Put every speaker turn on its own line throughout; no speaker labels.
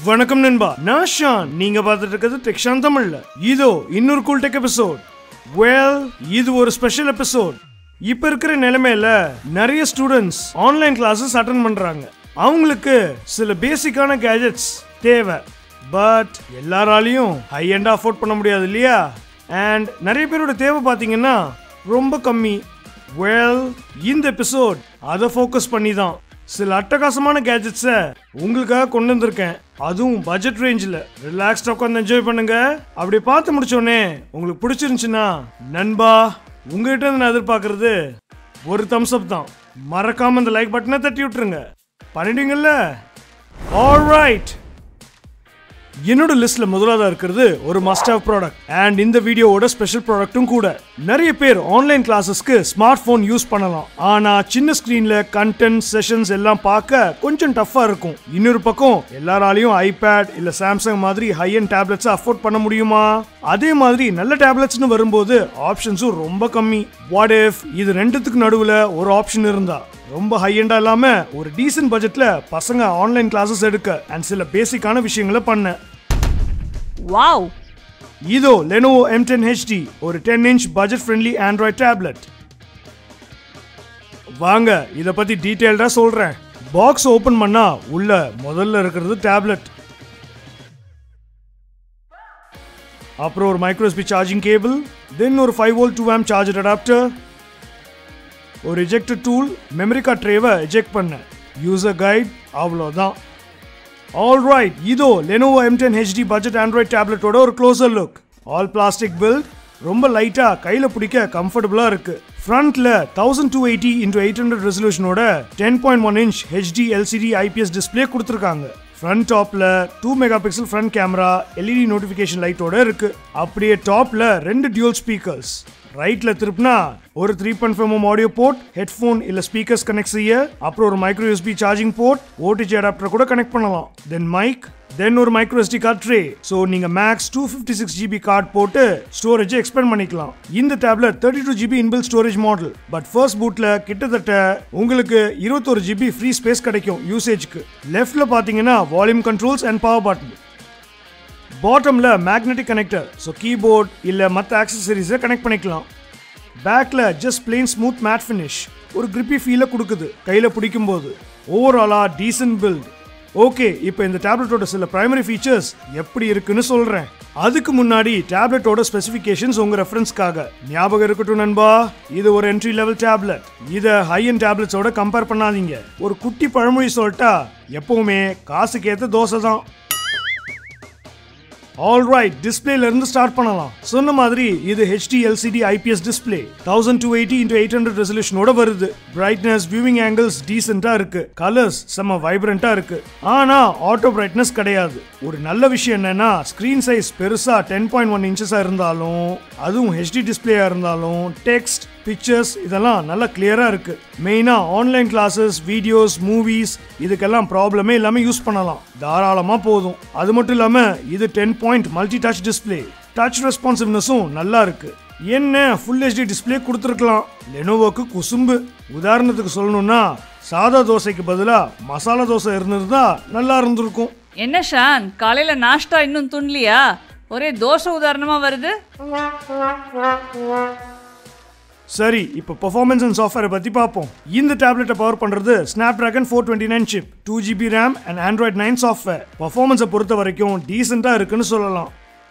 வணக்கம் நண்பா, நான் ஷான். நீங்க பார்த்துட்டு இருக்கிறது டெக்ஷான் தமிழ்ல. இதோ இன்னொரு கூல் டெக் எபிசோட். இது ஒரு ஸ்பெஷல் எபிசோட். இப்ப இருக்கிற நிலைமையில நிறைய ஸ்டூடெண்ட்ஸ் ஆன்லைன் கிளாஸஸ் அட்டெண்ட் பண்றாங்க. அவங்களுக்கு சில பேசிக்கான கேஜெட்ஸ் தேவை. பட் எல்லாராலையும் ஹை எண்டா அஃபோர்ட் பண்ண முடியாது இல்லையா? அண்ட் நிறைய பேரோட தேவை பார்த்தீங்கன்னா ரொம்ப கம்மி. இந்த எபிசோட் அதை ஃபோக்கஸ் பண்ணி தான் சில அட்டகாசமான கேஜெட்ஸை உங்களுக்காக கொண்டு வந்திருக்கேன். அதுவும் பட்ஜெட் ரேஞ்சில். ரிலாக்ஸ்டாக உட்காந்து என்ஜாய் பண்ணுங்க. அப்படி பார்த்து முடிச்சோடனே உங்களுக்கு பிடிச்சிருந்துச்சுன்னா நண்பா, உங்ககிட்ட இருந்து நான் எதிர்பார்க்கறது ஒரு தம்ஸ் அப் தான். மறக்காம இந்த லைக் பட்டனை தட்டி விட்டுருங்க. பண்ணிடுவீங்கல்ல? ஆல்ரைட், என்னோட லிஸ்ட்ல முதலாவதா இருக்கிறது ஒரு மஸ்ட் ஹேவ் ப்ராடக்ட். அண்ட் இந்த வீடியோவோட ஸ்பெஷல் ப்ராடக்ட்டும் கூட. நிறைய பேர் ஆன்லைன் கிளாஸஸ்க்கு ஸ்மார்ட் போன் யூஸ் பண்ணலாம். ஆனா சின்ன ஸ்கிரீன்ல கண்டென்ட் செஷன்ஸ் எல்லாம் பார்க்க கொஞ்சம் டஃபா இருக்கும். இன்னொரு பக்கம் எல்லாராலையும் ஐபேட் இல்ல சாம்சங் மாதிரி ஹை அண்ட் டேப்லெட்ஸ் அஃபோர்ட் பண்ண முடியுமா? அதே மாதிரி நல்ல டேப்லெட்ஸ்னு வரும்போது ஆப்ஷன்ஸும் ரொம்ப கம்மி. வாட் இஃப் இது ரெண்டுத்துக்கு நடுவுல ஒரு ஆப்ஷன் இருந்தா? ரொம்ப ஹை எண்டா இல்லாம ஒரு டீசன்ட் பட்ஜெட்ல பசங்க ஆன்லைன் கிளாஸஸ் எடுக்க அண்ட் சில பேசிக்கான விஷயங்களை பண்ண.
வாவ்!
இதோ Lenovo M10 HD, ஒரு 10-inch budget friendly Android tablet. வாங்க இத பத்தி டீடைல்டா சொல்றேன். பாக்ஸ் ஓபன் பண்ணா உள்ள முதல்ல இருக்கிறது டேப்லெட். அப்புறம் ஒரு micro USB charging cable, then ஒரு 5V 2A சார்ஜர் அடாப்டர், ஒரு எஜெக்டர் டூல், மெமரி கார்டு ட்ரேவை எஜெக்ட் பண்ண, யூசர் கைட், அவ்வளோதான். ஆல்ரைட், இதோ Lenovo M10 HD budget Android டேப்லெட்டோட ஒரு closer look. All plastic build, ரொம்ப லைட்டா கையில பிடிக்க கம்ஃபர்டபுளா இருக்கு. ஃப்ரண்ட்ல 1280x800 ரெசல்யூஷனோட 10.1 inch HD LCD IPS display கொடுத்துருக்காங்க. ஃப்ரண்ட் டாப்ல 2 megapixel front camera, LED notification லைட்டோட இருக்கு. அப்படியே டாப்ல 2 டியூல் ஸ்பீக்கர்ஸ். ரைட்ல திருப்பினா ஒரு 3.5mm ஆடியோ போர்ட், ஹெட்ஃபோன் இல்ல ஸ்பீக்கர்ஸ் கனெக்ட் செய்ய, அப்புறம் ஒரு micro USB charging port, OTG adapter கூட கனெக்ட் பண்ணலாம். தென் மைக், தென் ஒரு micro SD card tray. So நீங்க மேக்ஸ் 256GB கார்டு போட்டு ஸ்டோரேஜ் எக்ஸ்பேண்ட் பண்ணிக்கலாம். இந்த tablet 32GB inbuilt storage model. But first பூட்ல கிட்டத்தட்ட உங்களுக்கு 21GB ஃப்ரீ ஸ்பேஸ் கிடைக்கும் யூசேஜ்க்கு. லெஃப்ட்ல பாத்தீங்கன்னா volume controls and power button. பாட்டம்ல மேக்னெட்டிக் கனெக்டர், ஸோ கீபோர்ட் இல்ல மற்ற ஆக்சசரிஸை கனெக்ட் பண்ணிக்கலாம். பேக்ல just plain smooth matte finish, ஒரு கிரிப்பி ஃபீலை கொடுக்குது கையில பிடிக்கும் போது. ஓவராலா டீசன்ட் பில்ட். ஓகே, இப்போ இந்த டேப்லெட்டோட சில பிரைமரி ஃபீச்சர்ஸ் எப்படி இருக்குன்னு சொல்றேன். அதுக்கு முன்னாடி டேப்லெட்டோட ஸ்பெசிஃபிகேஷன்ஸ் உங்க ரெஃபரன்ஸ்க்காக. ஞாபகம் இருக்கட்டும் நண்பா, இது ஒரு என்ட்ரி லெவல் டேப்லெட். இதை ஹை அண்ட் டேப்லெட்ஸோட கம்பேர் பண்ணாதீங்க. ஒரு குட்டி பழமொழி சொல்லிட்டா, எப்பவுமே காசுக்கு ஏற்ற தோசை தான். ஆல்ரைட், டிஸ்பிளேல இருந்து ஸ்டார்ட் பண்ணலாம். சொன்ன மாதிரி இது HD LCD IPS display 1280x800 ரெசல்யூஷனோட வருது. பிரைட்னஸ், வியூவிங் ஆங்கிள்ஸ் டீசென்ட்டா இருக்கு. கலர்ஸ் செம வைப்ரண்டா இருக்கு. ஆனா ஆட்டோ பிரைட்னஸ் கிடையாது. ஒரு நல்ல விஷயம் என்னன்னா, ஸ்கிரீன் சைஸ் பெருசா 10.1 inches இருந்தாலும், அதுவும் HD டிஸ்பிளேயா இருந்தாலும், டெக்ஸ்ட், பிக்சர்ஸ் இதெல்லாம் நல்லா கிளியரா இருக்கு. மெயினா ஆன்லைன் கிளாஸஸ், வீடியோஸ், மூவிஸ் இதுக்கெல்லாம் ப்ராப்ளமே இல்லாம யூஸ் பண்ணலாம். தாராளமா போதும். அது மட்டும் இல்லாம இது 10-point multi touch display. Touch ரெஸ்பான்சிவ்னஸும் நல்லா இருக்கு. என்ன ஃபுல் HD டிஸ்பிளே கொடுத்துருக்கலாம். லெனோவோக்கு குசும்பு. உதாரணத்துக்கு சொல்லணும்னா, சாதா தோசைக்கு பதிலா மசாலா தோசை இருந்திருந்தா நல்லா இருந்திருக்கும்.
என்ன ஷான், காலையில நாஷ்டா இன்னும் துண்லியா? ஒரே தோசை உதாரணமா வருது.
சரி, இப்போ பெர்ஃபார்மன்ஸ் அண்ட் சாஃப்ட்வேரை பத்தி பார்ப்போம். இந்த டேப்லெட்டை பவர் பண்றது Snapdragon 429 chip, 2GB RAM and Android 9 software. பெர்ஃபார்மன்ஸை பொறுத்த வரைக்கும் டீசெண்டா இருக்குன்னு சொல்லலாம்.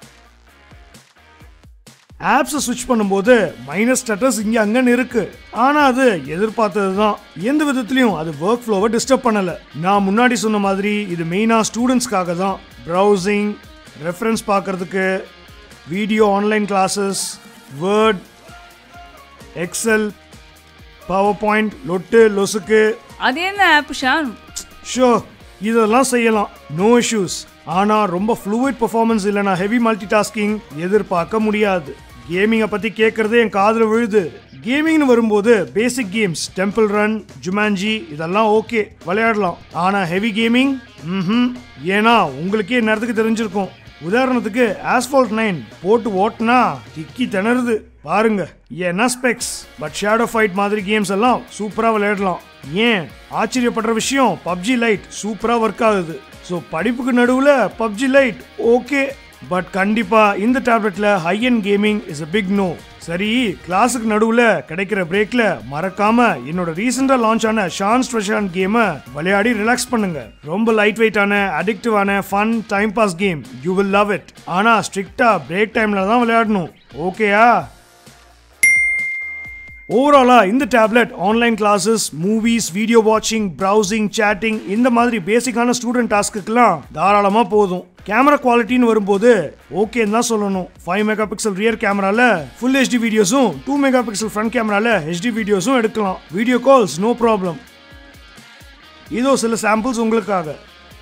ஆப்ஸை ஸ்விட்ச் பண்ணும்போது மைனஸ் ஸ்டேட்டஸ் இங்க அங்கன்னு இருக்கு. ஆனா அது எதிர்பார்த்தது தான். எந்த விதத்திலையும் அது ஒர்க் ஃப்ளோவை டிஸ்டர்ப் பண்ணல. நான் முன்னாடி சொன்ன மாதிரி இது மெயினா ஸ்டூடெண்ட்ஸ்க்காக தான். ப்ரௌசிங், ரெஃபரன்ஸ் பார்க்கறதுக்கு, video, online classes, Word, Excel, PowerPoint, லொட்டு லொசுக்கு.
அது என்ன ஆப் ஷான்?
ஷோ, இதெல்லாம் செய்யலாம், நோ இஷ்யூஸ். ஆனா ரொம்ப ஃப்ளூயிட் பெர்ஃபார்மன்ஸ் இல்லைனா ஹெவி மல்டி டாஸ்கிங் எதிர்பார்க்க முடியாது. கேமிங்கை பத்தி கேட்கறதே என் காதுல விழுது. கேமிங்னு வரும்போது basic games, Temple Run, Jumanji இதெல்லாம் ஓகே விளையாடலாம். ஆனா ஹெவி கேமிங் ஏன்னா உங்களுக்கே நேரத்துக்கு தெரிஞ்சிருக்கும். உதாரணத்துக்கு ஆஸ்பால்ட் 9 போட்டு ஓட்டுனா திக்கி திணறுது பாருங்க. ஏன்னா ஸ்பெக்ஸ். பட் ஷேடோ ஃபைட் மாதிரி கேம்ஸ் எல்லாம் சூப்பரா விளையாடலாம். ஏன் ஆச்சரியப்படுற விஷயம், PUBG லைட் சூப்பரா ஒர்க் ஆகுது. ஸோ படிப்புக்கு நடுவில் PUBG லைட் ஓகே, பட் கண்டிப்பா இந்த டேப்லெட்ல high end gaming is a big no. சரி, கிளாஸுக்கு நடுவில் கிடைக்கிற பிரேக்ல மறக்காம என்னோட ரீசெண்டா லான்ச் ஆன ஷான்ஸ் ட்ரெஷான் கேமை விளையாடி ரிலாக்ஸ் பண்ணுங்க. ரொம்ப லைட் வெயிட்டான அடிக்டிவான fun time pass game. You will love it. ஆனா ஸ்ட்ரிக்டா பிரேக் டைம்ல தான் விளையாடணும். ஓகேயா? ஓவராலா இந்த tablet online classes, movies, video வாட்சிங், ப்ரௌசிங், சேட்டிங் இந்த மாதிரி பேசிக்கான ஸ்டூடெண்ட் டாஸ்க்குலாம் தாராளமாக போதும். கேமரா குவாலிட்டின்னு வரும்போது ஓகேன்னு தான் சொல்லணும். 5 மெகா பிக்சல் ரியர் கேமரால ஃபுல் HD வீடியோஸும் 2 மெகா பிக்சல் ஃப்ரண்ட் கேமரால HD வீடியோஸும் எடுக்கலாம். Video calls no problem. இதோ சில சாம்பிள்ஸ் உங்களுக்காக.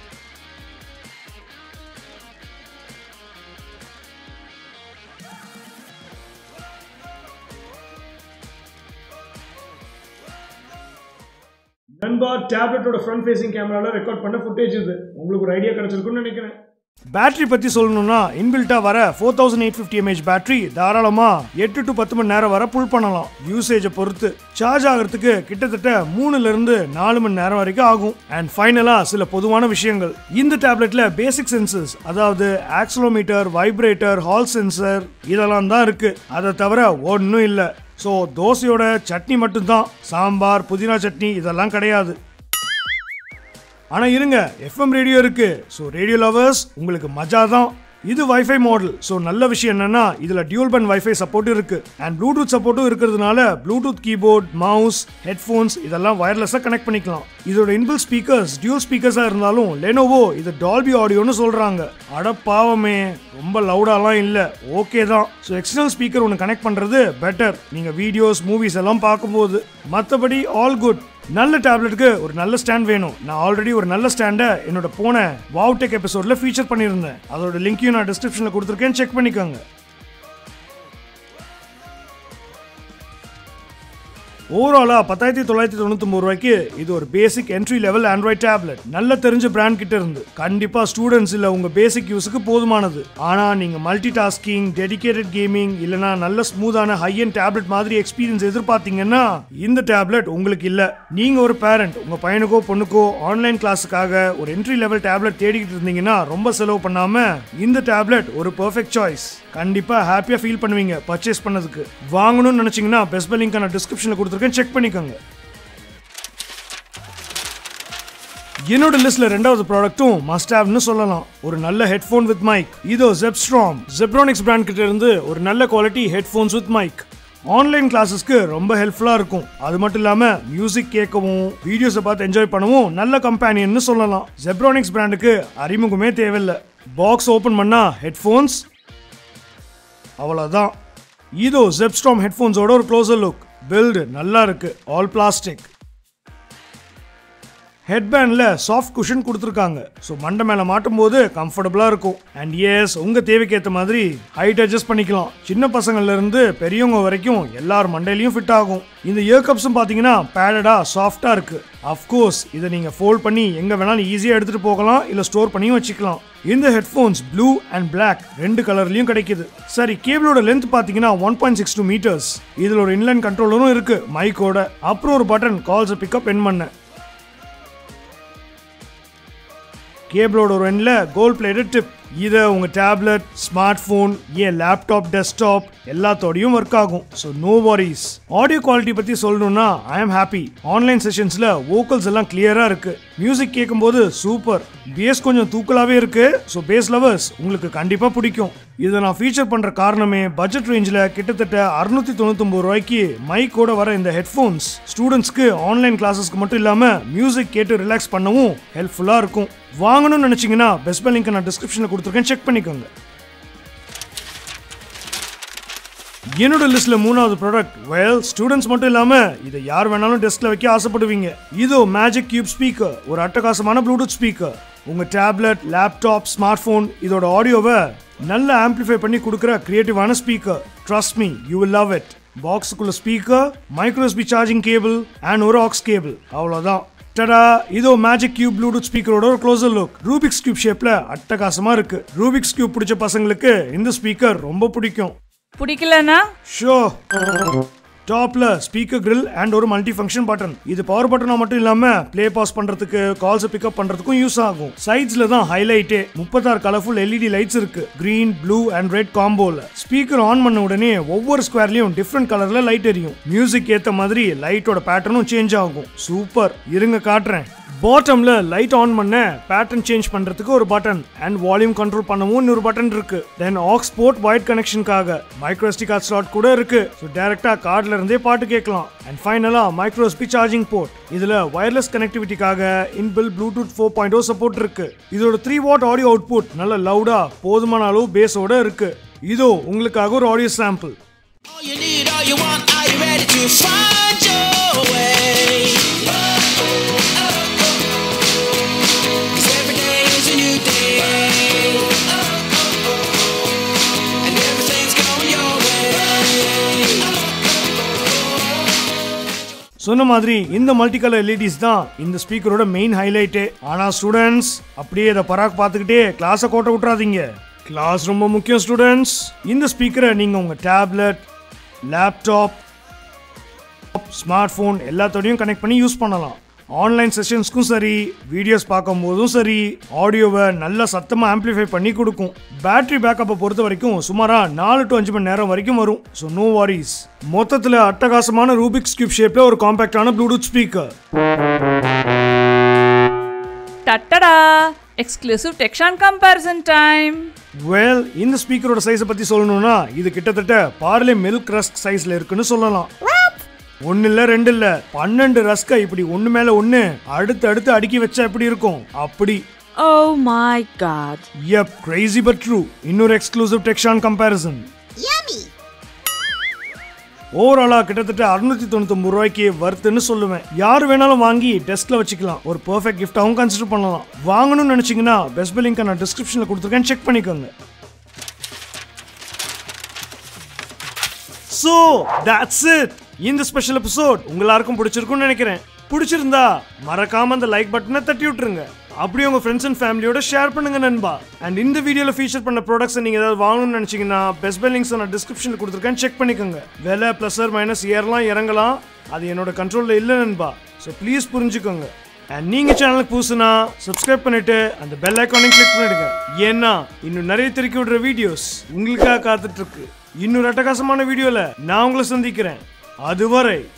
நண்பா, டேப்லெட்டோட ஃப்ரண்ட் ஃபேசிங் கேமரால ரெக்கார்ட் பண்ண ஃபுட்டேஜ் இது. உங்களுக்கு ஒரு ஐடியா கிடைச்சிருக்கும்னு நினைக்கிறேன். பேட்டரி பத்தி சொல்லணும்னா இன்பில்ட்டா வர 4850 mAh பேட்டரி தாராளமா 8 to 10 மணி நேரம் வரை புல் பண்ணலாம். யூசேஜை பொறுத்து சார்ஜ் ஆகிறதுக்கு கிட்டத்தட்ட 3 to 4 மணி நேரம் வரைக்கும் ஆகும். அண்ட் ஃபைனலா சில பொதுவான விஷயங்கள். இந்த டேப்லெட்ல பேசிக் சென்சர்ஸ், அதாவது ஆக்சலோமீட்டர், வைப்ரேட்டர், ஹால் சென்சர் இதெல்லாம் தான் இருக்கு. அதை தவிர ஒன்றும் இல்லை. ஸோ தோசையோட சட்னி மட்டும்தான், சாம்பார், புதினா சட்னி இதெல்லாம் கிடையாது. ஆனால் இருங்க, FM ரேடியோ இருக்கு. ஸோ ரேடியோ லவர்ஸ் உங்களுக்கு மஜா தான். இது வைஃபை மாடல். ஸோ நல்ல விஷயம் என்னன்னா இதுல டியூல் பேண்ட் வைஃபை சப்போர்ட் இருக்கு. அண்ட் ப்ளூடூத் சப்போர்ட்டும் இருக்கிறதுனால ப்ளூடூத் கீபோர்ட், மவுஸ், ஹெட்ஃபோன்ஸ் இதெல்லாம் வயர்லெஸ்ஸாக கனெக்ட் பண்ணிக்கலாம். இதோட இன்பில் ஸ்பீக்கர்ஸ் டியூல் ஸ்பீக்கர்ஸா இருந்தாலும் லெனோவோ இது டால்பி ஆடியோன்னு சொல்றாங்க. அட பாவமே, ரொம்ப லவுடாலாம் இல்லை, ஓகே தான். ஸோ எக்ஸ்டர்னல் ஸ்பீக்கர் ஒன்று கனெக்ட் பண்றது பெட்டர் நீங்க வீடியோஸ், மூவிஸ் எல்லாம் பார்க்கும்போது. மற்றபடி ஆல் குட். நல்ல டேப்லெட்டுக்கு ஒரு நல்ல ஸ்டாண்ட் வேணும். நான் ஆல்ரெடி ஒரு நல்ல ஸ்டாண்டை என்னோட போன வாவ்டெக் எபிசோட்ல ஃபீச்சர் பண்ணியிருந்தேன். அதோட லிங்கையும் நான் டிஸ்கிரிப்ஷன்ல கொடுத்துருக்கேன், செக் பண்ணிக்கோங்க. ஓவராலா 10,999 ரூபாய்க்கு இது ஒரு basic entry level Android tablet. நல்ல தெரிஞ்ச பிராண்ட் கிட்ட இருந்து கண்டிப்பா ஸ்டூடெண்ட்ஸ் இல்ல உங்க பேசிக் யூஸுக்கு போதுமானது. ஆனா நீங்க மல்டி டாஸ்கிங், டெடிகேட்டட் கேமிங் இல்லனா நல்ல ஸ்மூத்தான ஹை அண்ட் டேப்லெட் மாதிரி எக்ஸ்பீரியன்ஸ் எதிர்பார்த்தீங்கன்னா இந்த டேப்லெட் உங்களுக்கு இல்ல. நீங்க ஒரு பேரண்ட், உங்க பையனுக்கோ பொண்ணுக்கோ ஆன்லைன் கிளாஸுக்காக ஒரு என்ட்ரி லெவல் டேப்லெட் தேடிக்கிட்டு இருந்தீங்கன்னா ரொம்ப செலவு பண்ணாம இந்த டேப்லெட் ஒரு பெர்ஃபெக்ட் சாய்ஸ். கண்டிப்பா ஹாப்பியா ஃபீல் பண்ணுவீங்க பர்ச்சேஸ் பண்ணதுக்கு. வாங்கணும்னு நினைச்சீங்கன்னா பெஸ்ட் பை லிங்க் நான் டிஸ்கிரிப்ஷன்ல கொடுத்துருக்கேன், செக் பண்ணிக்கோங்க. என்னோட லிஸ்ட்ல ரெண்டாவது ப்ராடக்ட்டும் மஸ்ட் ஹேவ்னு சொல்லலாம். ஒரு நல்ல ஹெட்ஃபோன் வித் மைக். இதோ ஜெப்ரானிக்ஸ் பிராண்ட் கிட்ட இருந்து ஒரு நல்ல quality headphones with mic. Online கிளாஸஸ்க்கு ரொம்ப ஹெல்ப்ஃபுல்லா இருக்கும். அது மட்டும் இல்லாம மியூசிக் கேட்கவும் வீடியோஸை பார்த்து என்ஜாய் பண்ணவும் நல்ல கம்பெனியன்னு சொல்லலாம். ஜெப்ரானிக்ஸ் பிராண்டுக்கு அறிமுகமே தேவையில்லை. பாக்ஸ் ஓபன் பண்ணா ஹெட்ஃபோன்ஸ், அவ்வளவுதான். இதோ ஜெப்ஸ்ட்ராம் ஹெட்ஃபோன்ஸோட ஒரு க்ளோசர் லுக். பில்டு நல்லா இருக்கு, ஆல் பிளாஸ்டிக். ஹெட்பேண்ட்ல சாஃப்ட் குஷன் கொடுத்துருக்காங்க. ஸோ மண்டை மேல மாட்டும் போது கம்ஃபர்டபுளா இருக்கும். அண்ட் எஸ், உங்க தேவைக்கு ஏற்ற மாதிரி ஹைட் அட்ஜஸ்ட் பண்ணிக்கலாம். சின்ன பசங்கள்ல இருந்து பெரியவங்க வரைக்கும் எல்லார் மண்டையிலையும் ஃபிட் ஆகும். இந்த இயர் கப்ஸும் பாத்தீங்கன்னா பேடடா சாஃப்டா இருக்கு. அஃப்கோர்ஸ் இதை நீங்க ஃபோல்ட் பண்ணி எங்க வேணாலும் ஈஸியா எடுத்துட்டு போகலாம், இல்ல ஸ்டோர் பண்ணியும் வச்சுக்கலாம். இந்த ஹெட்ஃபோன்ஸ் ப்ளூ அண்ட் பிளாக் ரெண்டு கலர்லயும் கிடைக்குது. சரி, கேபிளோட லென்த் பாத்தீங்கன்னா 1.62 மீட்டர்ஸ். இதுல ஒரு இன்லைன் கண்ட்ரோலரும் இருக்கு மைக்கோட. அப்புறம் ஒரு பட்டன் கால்ஸ் பிக்கப் என் பண்ண. கேபிளோட ஒரு எண்ட்ல கோல்ட் பிளேட்டட் டிப். இதை உங்க டேப்லெட், ஸ்மார்ட் போன், ஏன் லேப்டாப், டெஸ்க்டாப் எல்லாத்தோடையும் ஒர்க் ஆகும். So no worries. Audio quality பத்தி சொல்லணும்னா ஐ எம் ஹாப்பி. ஆன்லைன் செஷன்ஸ்ல வோக்கல்ஸ் எல்லாம் கிளியரா இருக்கு. மியூசிக் கேட்கும்போது சூப்பர். பேஸ் கொஞ்சம் தூக்கலாவே இருக்கு. ஸோ பேஸ் லவர்ஸ் உங்களுக்கு கண்டிப்பா பிடிக்கும். இதை நான் ஃபீச்சர் பண்ற காரணமே பட்ஜெட் ரேஞ்சில் கிட்டத்தட்ட 699 ரூபாய்க்கு மைக்கோட வர இந்த ஹெட்ஃபோன்ஸ் ஸ்டூடெண்ட்ஸ்க்கு ஆன்லைன் கிளாஸஸ்க்கு மட்டும் இல்லாம மியூசிக் கேட்டு ரிலாக்ஸ் பண்ணவும் ஹெல்ப்ஃபுல்லா இருக்கும். வாங்கணும்னு நினைச்சீங்கன்னா பெஸ்ட் பை லிங்க் நான் டிஸ்கிரிப்ஷன்ல கொடுத்துருக்கேன், செக் பண்ணிக்கோங்க. என்னோட லிஸ்ட்ல மூணாவது ப்ராடக்ட், வெல் ஸ்டூடெண்ட்ஸ் மட்டும் இல்லாம இதை யார் வேணாலும் டெஸ்க்ல வைக்க ஆசைப்படுவீங்க. இதோ மேஜிக் கியூப் ஸ்பீக்கர், ஒரு அட்டகாசமான ப்ளூடூத் ஸ்பீக்கர். உங்க டேப்லெட், லேப்டாப், ஸ்மார்ட் போன் இதோட ஆடியோவை நல்ல ஆம்பிளிஃபை பண்ணி கொடுக்குற கிரியேட்டிவான speaker. Trust me, you will love it. பாக்ஸுக்குள்ள speaker, micro USB charging cable and ஒரு ஆக்ஸ் கேபிள், அவ்வளவுதான். டடா, இதோ மேஜிக் கியூப் ப்ளூடூத் ஸ்பீக்கரோட ஒரு க்ளோசர் லுக். ரூபிக்ஸ் கியூப் ஷேப்ல அட்டகாசமா இருக்கு. ரூபிக்ஸ் கியூப் பிடிச்ச பசங்களுக்கு இந்த ஸ்பீக்கர் ரொம்ப பிடிக்கும்.
பிடிக்கலனா
ஷோ டாப்ல ஸ்பீக்கர் கிரில் அண்ட் ஒரு மல்டி ஃபங்க்ஷன் பட்டன். இது பவர் பட்டனா மட்டும் இல்லாம ப்ளே பாஸ் பண்றதுக்கு, கால்ஸ் பிக்கப் பண்றதுக்கும் யூஸ் ஆகும். சைட்ஸ்ல தான் ஹைலைட்டே. 36 கலர்ஃபுல் எல்இடி லைட்ஸ் இருக்கு, கிரீன், ப்ளூ அண்ட் ரெட் காம்போல. ஸ்பீக்கர் ஆன் பண்ண உடனே ஒவ்வொரு ஸ்கொயர்லயும் டிஃப்ரெண்ட் கலர்ல லைட் எரியும். மியூசிக் ஏத்த மாதிரி லைட்டோட பேட்டர்னும் சேஞ்ச் ஆகும். சூப்பர், இருங்க காட்டுறேன். பாட்டம்ல லைட் ஆன் பண்ண பேட்டர்ன் சேஞ்ச் பண்றதுக்கு ஒரு பட்டன் அண்ட் வால்யூம் கண்ட்ரோல் பண்ணவும் இன்னொரு பட்டன் இருக்கு. தென் ஆக்ஸ் போர்ட் வயர்ட் கனெக்ஷனுக்காக மைக்ரோ SD கார்டு ஸ்லாட் கூட இருக்கு. ஸோ டைரக்டா கார்ட்ல இருந்தே பாட்டு கேட்கலாம். அண்ட் ஃபைனலா மைக்ரோ USB சார்ஜிங் போர்ட். இதுல வயர்லெஸ் கனெக்டிவிட்டிக்காக இன்பில்ட் ப்ளூடூத் 4.0 சப்போர்ட் இருக்கு. இதோட 3 வாட் ஆடியோ அவுட்புட் நல்ல லவுடா போதுமான அளவு பேஸோட இருக்கு. இதோ உங்களுக்காக ஒரு ஆடியோ சாம்பிள். சொன்ன மாதிரி இந்த மல்டி கலர் எல்இடிஸ் தான் இந்த ஸ்பீக்கரோட மெயின் ஹைலைட்டே. ஆனா ஸ்டூடெண்ட்ஸ், அப்படியே இதை பராக் பார்த்துக்கிட்டே கிளாஸை கோட்டை விட்டுறாதீங்க. கிளாஸ் ரொம்ப முக்கியம் ஸ்டூடெண்ட்ஸ். இந்த ஸ்பீக்கரை நீங்க உங்க டேப்லெட், லேப்டாப், ஸ்மார்ட் போன் எல்லாத்தோடையும் கனெக்ட் பண்ணி யூஸ் பண்ணலாம். ஆன்லைன் செஷன்ஸ்க்கும் சரி, வீடியோஸ் பார்க்கும் போதும் சரி, ஆடியோவை நல்லா சத்தமா ஆம்பிளிஃபை பண்ணி கொடுக்கும். பேட்டரி பேக்கப்பை பொறுத்த வரைக்கும் சுமாரா 4 to 5 மணி நேரம் வரைக்கும் வரும். So no worries. மொத்தத்தில் அட்டகாசமான ரூபிக்ஸ் கியூப் ஷேப்ல ஒரு காம்பாக்டான ப்ளூடூத் ஸ்பீக்கர்.
டட்டடா, எக்ஸ்க்ளூசிவ் டெக்ஷான் கம்பேரிசன் டைம்.
வெல், இந்த ஸ்பீக்கரோட சைஸை பத்தி சொல்லணும்னா இது கிட்டத்தட்ட பார்லே மில்க் ரஸ்க் சைஸ்ல இருக்குன்னு சொல்லலாம். 1 இல்ல 2 இல்ல 12 ரஸ்கை இப்படி ஒன்னு மேல ஒன்னு அடுத்து அடுக்கி வச்சா எப்படி இருக்கும் அப்படி.
Oh my god.
Yep, crazy but true. இன்னொரு எக்ஸ்க்ளூசிவ் டெக்ஷான் கம்பேரிசன்.
Yummy.
ஓவராலா கிட்டத்தட்ட 699 ரூபாய்க்கு வர்த்துன்னு சொல்லுவேன். யார் வேணாலும் வாங்கி டெஸ்க்ல வச்சுக்கலாம். ஒரு பெர்ஃபெக்ட் கிஃப்டாவும் கன்சிடர் பண்ணலாம். வாங்கணும்னு நினைச்சீங்கன்னா பெஸ்ட் பை லிங்க் நான் டிஸ்கிரிப்ஷன்ல கொடுத்துருக்கேன், செக் பண்ணிக்கோங்க. So, that's it. இந்த ஸ்பெஷல் எபிசோட் உங்க எல்லாருக்கும் பிடிச்சிருக்கும்னு நினைக்கிறேன். பிடிச்சிருந்தா மறக்காம அந்த லைக் பட்டனை தட்டி விட்டுருங்க. அப்படியே உங்க ஃப்ரெண்ட்ஸ் அண்ட் ஃபேமிலியோட ஷேர் பண்ணுங்க நண்பா. அண்ட் இந்த வீடியோல ஃபீச்சர் பண்ண ப்ராடக்ட்ஸ் நீங்க ஏதாவது வாங்கணும்னு நினைச்சீங்கன்னா பெஸ்ட் பை லிங்க்ஸ் நான் டிஸ்கிரிப்ஷன்ல கொடுத்துருக்கேன், செக் பண்ணிக்கோங்க. விலை பிளஸ் ஆர் மைனஸ் ஏறலாம் இறங்கலாம், அது என்னோட கண்ட்ரோல்ல இல்லை நண்பா. ஸோ ப்ளீஸ் புரிஞ்சுக்கோங்க. அண்ட் நீங்க சேனலுக்கு புதுசுனா சப்ஸ்கிரைப் பண்ணிட்டு அந்த பெல் ஐக்கானையும் கிளிக் பண்ணிடுங்க. ஏன்னா இன்னும் நிறைய திருக்கி விடுற வீடியோஸ் உங்களுக்காக காத்துட்டு இருக்கு. இன்னொரு அட்டகாசமான வீடியோல நான் உங்களை சந்திக்கிறேன். அதுவரை